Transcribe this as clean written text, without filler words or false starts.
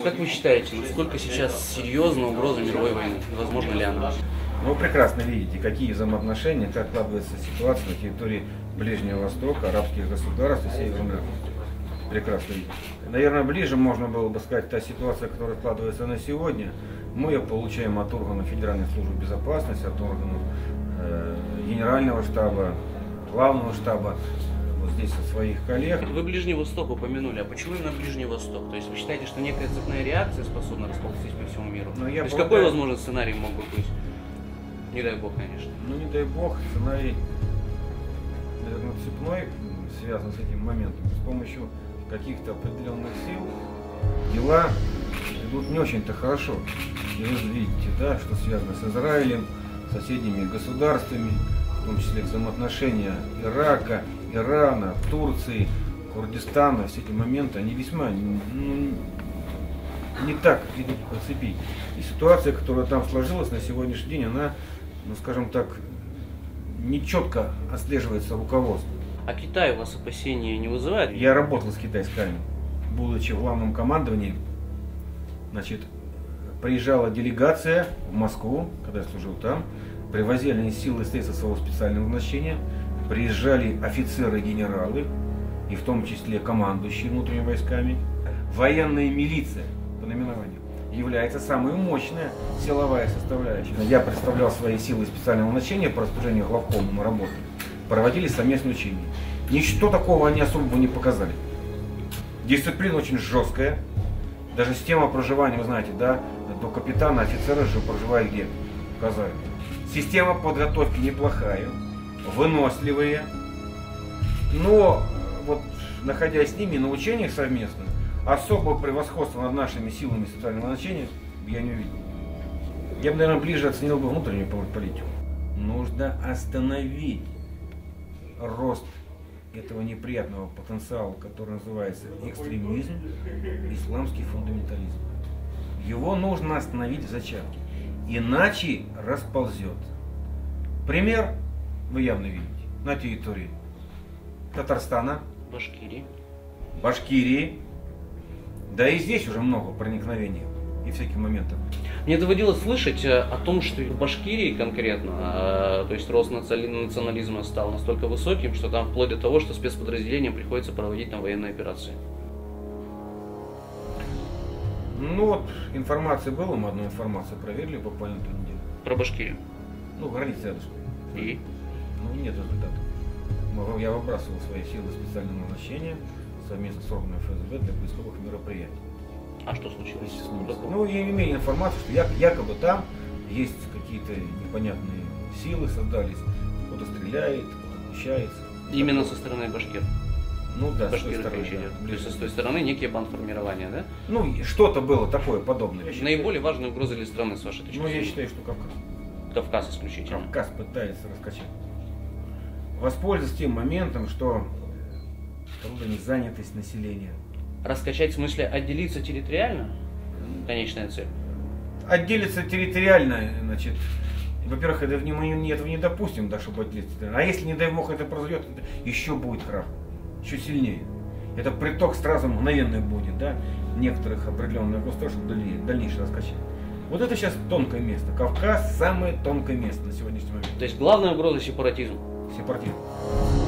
Как вы считаете, насколько сейчас серьезна угроза мировой войны? Возможно ли она? Вы прекрасно видите, какие взаимоотношения, как складывается ситуация на территории Ближнего Востока, арабских государств и Северной Африки. Прекрасно видите. Наверное, ближе можно было бы сказать та ситуация, которая складывается на сегодня. Мы ее получаем от органов Федеральной службы безопасности, от органов Генерального штаба, Главного штаба, вот здесь от своих коллег. Вы Ближний Восток упомянули, а почему именно Ближний Восток? То есть вы считаете, что некая цепная реакция способна расползтись по всему миру? То есть какой возможный сценарий мог бы быть? Не дай бог, конечно. Ну не дай бог, сценарий, наверное, цепной, связан с этим моментом. С помощью каких-то определенных сил дела идут не очень-то хорошо. И вы видите, да, что связано с Израилем, соседними государствами, в том числе взаимоотношения Ирака, Ирана, Турции, Курдистана. Все эти моменты, они весьма не так идут по цепи. И ситуация, которая там сложилась на сегодняшний день, она, ну скажем так, нечетко отслеживается руководством. А Китай у вас опасения не вызывает? Я работал с китайскими, будучи в главном командовании. Значит, приезжала делегация в Москву, когда я служил там, привозили они силы и средства своего специального назначения, приезжали офицеры, генералы, и в том числе командующие внутренними войсками. Военная милиция по наименованию является самой мощная силовая составляющая. Я представлял свои силы специального назначения по распоряжению главкома, мы работали. Проводили совместные учения. Ничто такого они особо не показали. Дисциплина очень жесткая. Даже система проживания, вы знаете, да, до капитана, офицера же проживает где? В Казани. Система подготовки неплохая, выносливые. Но вот находясь с ними на учениях совместно, особого превосходства над нашими силами социального назначения я не увидел. Я бы, наверное, ближе оценил бы внутреннюю политику. Нужно остановить рост этого неприятного потенциала, который называется экстремизм, исламский фундаментализм. Его нужно остановить в зачатке, иначе расползет. Пример вы явно видите на территории Татарстана, Башкирии, да и здесь уже много проникновений и всяких моментов. Мне доводилось слышать о том, что в Башкирии конкретно, то есть рост национализма стал настолько высоким, что там вплоть до того, что спецподразделениям приходится проводить там военные операции. Ну вот, информация была, мы одну информацию проверили буквально ту неделю. Про Башкирию? Ну, граница рядышком. И? Ну, нет результатов. Я выбрасывал свои силы специального назначения совместно с органами ФСБ для поисковых мероприятий. А что случилось? Ну, я имею информацию, что якобы там есть какие-то непонятные силы создались, кто-то стреляет, кто-то обучается. Именно со стороны башкир? Ну да, башкир, с той стороны. Да. То есть с той стороны некие бандформирования, да? Ну, что-то было такое подобное. Наиболее важная угроза для страны, с вашей точки зрения? Ну, я считаю, что Кавказ. Кавказ исключительно. Кавказ пытается раскачать. Воспользоваться тем моментом, что трудная занятость населения. Раскачать в смысле отделиться территориально? Конечная цель. Отделиться территориально, значит, во-первых, мы этого не допустим, да, чтобы отделиться территориально. А если, не дай бог, это произойдет, это еще будет крах, еще сильнее. Это приток сразу мгновенный будет, да, некоторых определенных государств, чтобы дальнейшее раскачать. Вот это сейчас тонкое место. Кавказ самое тонкое место на сегодняшний момент. То есть главная угроза сепаратизм. Сепаратизм.